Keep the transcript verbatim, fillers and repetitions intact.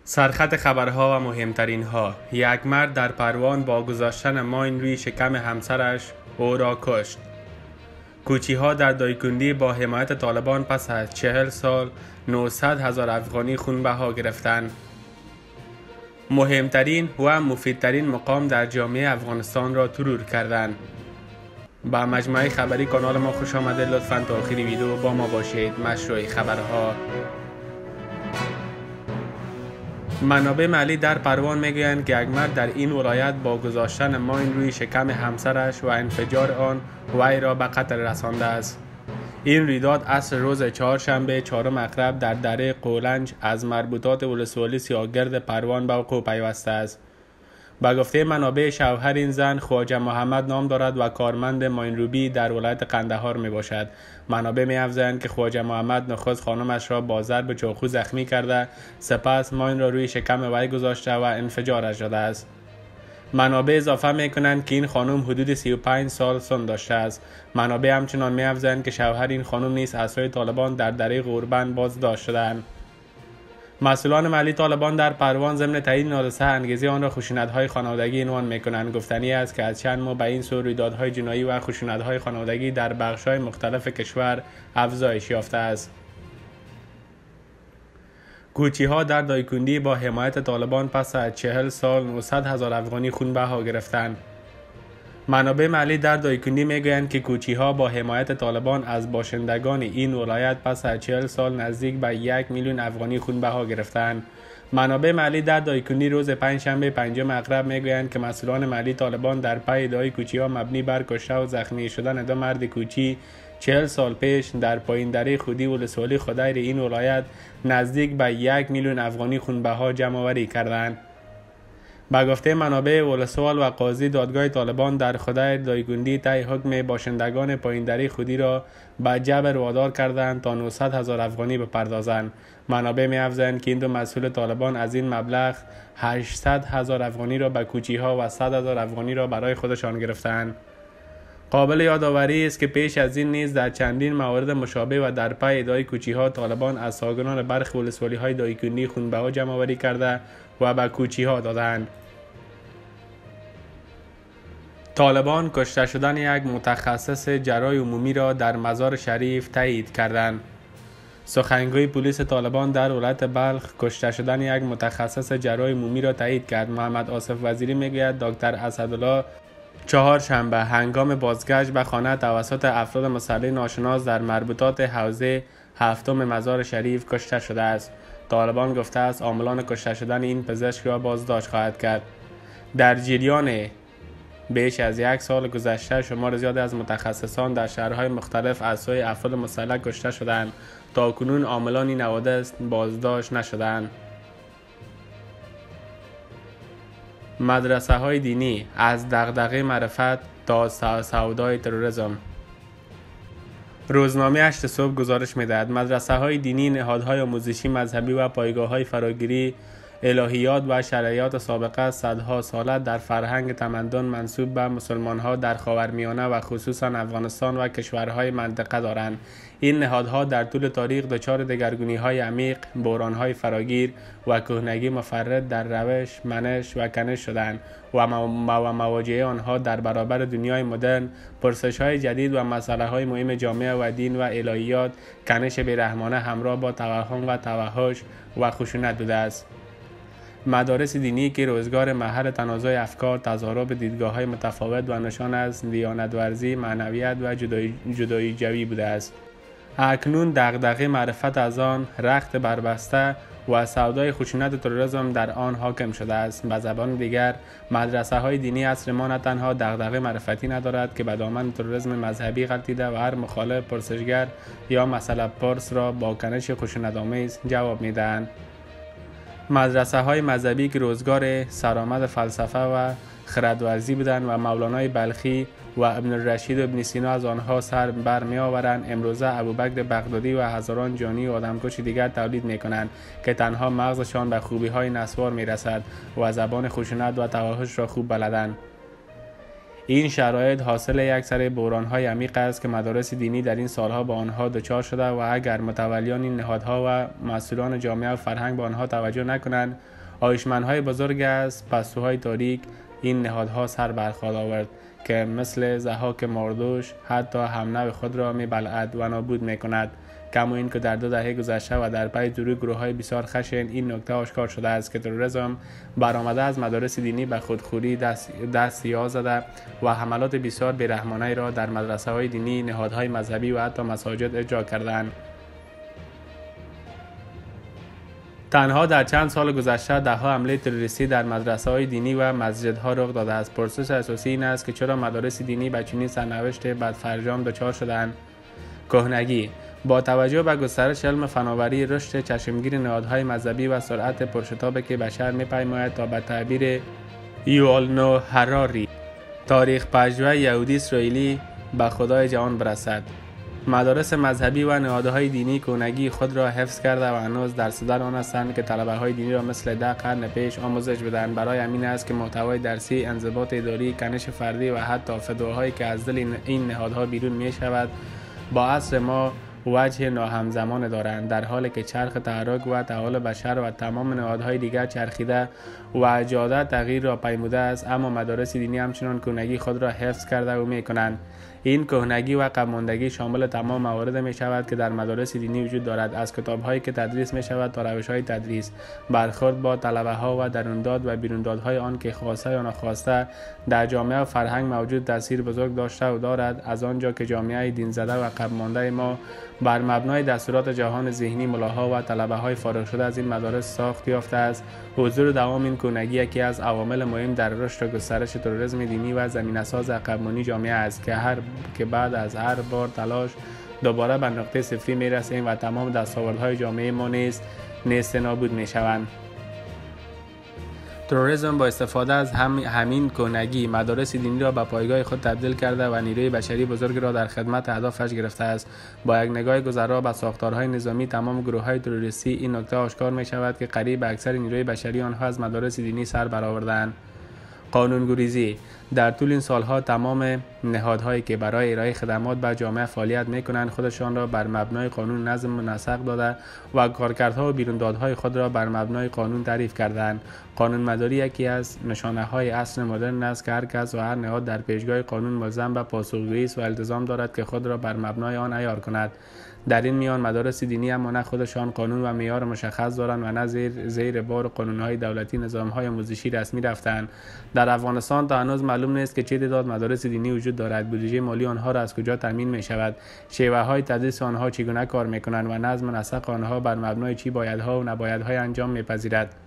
سرخط خبرها و مهمترین ها: یک مرد در پروان با گذاشتن ماین روی شکم همسرش او را کشت. کوچی ها در دایکندی با حمایت طالبان پس از چهل سال نهصد هزار افغانی خونبها گرفتند. مهمترین و مفیدترین مقام در جامعه افغانستان را ترور کردند. با مجموعه خبری کانال ما خوش آمده. لطفاً تا آخر ویدیو با ما باشید. مشروع خبرها. منابع محلی در پروان میگویند که یک مرد در این ولایت با گذاشتن ماین روی شکم همسرش و انفجار آن وی را به قتل رسانده است. این رویداد عصر روز چهارشنبه چهارم اکتبر در دره قولنج از مربوطات ولسوالی سیاهگرد پروان به وقوع پیوسته است. به گفته منابع، شوهر این زن خواجه محمد نام دارد و کارمند ماینروبی در ولایت قندهار می باشد. منابع می افزایند که خواجه محمد نخست خانمش را با ضرب چاقو زخمی کرده، سپس ماین را روی شکم وی گذاشته و انفجارش داده است. منابع اضافه می کنند که این خانم حدود سی و پنج سال سن داشته است. منابع همچنان می افزایند که شوهر این خانم نیز از سوی طالبان در دره غوربند بازداشت شده‌اند. مسئولان محلی طالبان در پروان ضمن تایید این حادثه انگیزه آن را خشونت‌های خانوادگی عنوان می‌کنند. گفتنی است که از چند ماه به این سو رویدادهای جنایی و خشونت‌های خانوادگی در بخش‌های مختلف کشور افزایش یافته است. کوچی‌ها در دایکندی با حمایت طالبان پس از چهل سال نهصد هزار افغانی خونبها گرفتند. منابع محلی در دایکندی میگویند که کوچی‌ها با حمایت طالبان از باشندگان این ولایت پس از چهل سال نزدیک به یک میلیون افغانی خونبها گرفتند. منابع محلی در دایکندی روز پنجشنبه پنجم اکتبر میگویند که مسئولان محلی طالبان در پی ادعای کوچی‌ها مبنی بر کشته و زخمی شدن دو مرد کوچی چهل سال پیش در پایین دره خودی ولسوالی خدیر این ولایت نزدیک به یک میلیون افغانی خونبها جمع‌آوری کردند. به گفته منابع، ولسوال و قاضی دادگاه طالبان در خدیر دایکندی طی حکم باشندگان پاییندری خودی را به جبر وادار کردند تا نهصد هزار افغانی بپردازند. منابع می افزایند که این دو مسئول طالبان از این مبلغ هشتصد هزار افغانی را به کوچی‌ها و صد هزار افغانی را برای خودشان گرفتند. قابل یادآوری است که پیش از این نیز در چندین موارد مشابه و در پی ادعای کوچی‌ها طالبان از ساکنان برخی ولسوالی‌های دایکندی خونبها جمع‌آوری کرده و به کوچی‌ها دادند. طالبان کشته شدن یک متخصص جراح عمومی را در مزار شریف تایید کردند. سخنگوی پلیس طالبان در ولایت بلخ کشته شدن یک متخصص جراح عمومی را تایید کرد. محمد آصف وزیری میگوید دکتر اسدالله چهارشنبه هنگام بازگشت به خانه توسط افراد مسلح ناشناس در مربوطات حوزه هفتم مزار شریف کشته شده است. طالبان گفته است عاملان کشته شدن این پزشک را بازداشت خواهد کرد. در جریان بیش از یک سال گذشته شمار زیادی از متخصصان در شهرهای مختلف از سوی افراد مسلح کشته شدند. تاکنون عاملان این حوادث بازداشت نشدند. مدرسه های دینی از دغدغه معرفت تا سودای تروریسم. روزنامه هشت صبح گزارش می‌دهد مدرسه های دینی، نهادهای آموزشی مذهبی و پایگاه های فراگیری الهیات و شرعیات سابقه صدها ساله در فرهنگ تمدن منسوب به مسلمان‌ها در خاورمیانه و خصوصا افغانستان و کشورهای منطقه دارند. این نهادها در طول تاریخ دچار دگرگونی‌های عمیق، بحران‌های فراگیر و کهنگی مفرط در روش، منش و کنش شدند و مواجهه آنها در برابر دنیای مدرن، پرسش‌های جدید و مسائل مهم جامعه و دین و الهیات، کنش بی‌رحمانه همراه با توهم و توحش و خشونت بوده است. مدارس دینی که روزگار محل تنازع افکار، تضارب دیدگاه‌های متفاوت و نشان از دیانت‌ورزی، معنویت و جدایی جدایی جوی بوده است. اکنون دغدغه معرفت از آن رخت بربسته و سودای خشونت تروریسم در آن حاکم شده است. به زبان دیگر، مدرسه های دینی عصر ما نه تنها دغدغه معرفتی ندارد که به دامن تروریسم مذهبی غلطیده و هر مخالف، پرسشگر یا مسئله پرس را با کنش خشونت‌آمیز جواب می‌دهند. مدرسه های مذهبی که روزگار سرآمد فلسفه و خردورزی بودند و مولانای بلخی و ابن الرشید و ابن سینا از آنها سر بر می آورند، امروزه ابوبکر بغدادی و هزاران جانی و آدمکش دیگر تولید می کنند که تنها مغزشان به خوبی های نسوار می رسد و زبان خشونت و توحش را خوب بلدند. این شرایط حاصل یک سری بحران‌های عمیق است که مدارس دینی در این سالها با آنها دچار شده و اگر متولیان این نهادها و مسئولان جامعه و فرهنگ به آنها توجه نکنند، آیشمن‌های بزرگ از پستوهای تاریک این نهادها سر برخواهد آورد که مثل ضحاک ماردوش حتی همنوع خود را می‌بلعد و نابود می‌کند. کما این که در دو دهه گذشته و در پی ظهور گروه‌های بسیار خشن این نکته آشکار شده است که تروریسم برآمده از مدارس دینی به خودخوری دست, دست یازد زده و حملات بسیار بی‌رحمانه را در مدرسه‌های دینی، نهادهای مذهبی و حتی مساجد اجرا کردند. تنها در چند سال گذشته ده ها حمله تروریستی در مدرسه‌های دینی و مسجدها رخ داده است. پرسش اساسی این است که چرا مدارس دینی به چنین سرنوشت بدفرجام دچار شدند؟ کهنگی با توجه به گسترش علم فناوری، رشد چشمگیر نهادهای مذهبی و سرعت پرشتابی که بشر می‌پیماید تا به تعبیر یوال نوح هراری، تاریخ پژوه یهودی اسرائیلی، به خدای جهان برسد. مدارس مذهبی و نهادهای دینی کهنگی خود را حفظ کرده و هنوز در صدر آن هستند که طلبه‌های دینی را مثل ده قرن پیش آموزش بدهند. برای همین است که محتوای درسی، انضباط اداری، کنش فردی و حتی فتواهایی که از دل این نهادها بیرون می‌شود با عصر ما وجه ناهمزمان دارند، در حالی که چرخ تحرک و تحول بشر و تمام نهادهای دیگر چرخیده و جاده تغییر را پیموده است، اما مدارس دینی همچنان کهنگی خود را حفظ کرده و می‌کنند. این کهنگی و عقب ماندگی شامل تمام موارد می شود که در مدارس دینی وجود دارد، از کتاب‌هایی که تدریس می شود تا روش‌های تدریس، برخورد با طلبه‌ها و درون‌داد و بیروندادهای آن که خواسته یا ناخواسته در جامعه و فرهنگ موجود تاثیر بزرگ داشته و دارد. از آنجا که جامعه دین زده و عقب مانده ما بر مبنای دستورات جهان ذهنی ملاها و طلبه‌های فارغ شده از این مدارس ساخت یافته است، حضور دوام این کهنگی یکی از عوامل مهم در رشد و گسترش تروریسم دینی و زمینه‌ساز عقب‌مانی جامعه است که هر که بعد از هر بار تلاش دوباره به نقطه صفری میرسیم و تمام دستاوردهای جامعه ما نیز نیست نابود میشوند. تروریسم با استفاده از هم همین کهنگی مدارس دینی را به پایگاه خود تبدیل کرده و نیروی بشری بزرگ را در خدمت اهدافش گرفته است. با یک نگاه گذرا به ساختارهای نظامی تمام گروه‌های تروریستی این نکته آشکار می شود که قریب اکثر نیروی بشری آنها از مدارس دینی سر برآورده‌اند. قانون‌گریزی در طول این سالها تمام نهادهایی که برای ارائه خدمات به جامعه فعالیت می‌کنند خودشان را بر مبنای قانون نظم و نسق داده و کارکردها و بیروندادهای خود را بر مبنای قانون تعریف کردند. قانون‌مداری یکی از نشانه‌های عصر مدرن است که هر کس و هر نهاد در پیشگاه قانون ملزم به پاسخگویی و التزام دارد که خود را بر مبنای آن عیار کند. در این میان مدارس دینی اما نه خودشان قانون و معیار مشخص دارند و نه زیر زیر بار قانون‌های دولتی نظام‌های آموزشی رسمی رفتند. در افغانستان تا هنوز معلوم نیست که چه تعداد مدارس دینی وجود دارد، بودجه مالی آنها را از کجا تامین می‌شود، شیوه‌های تدریس آنها چگونه کار می‌کنند و نظم و نسق آنها بر مبنای چی بایدها و نبایدهای انجام می‌پذیرد.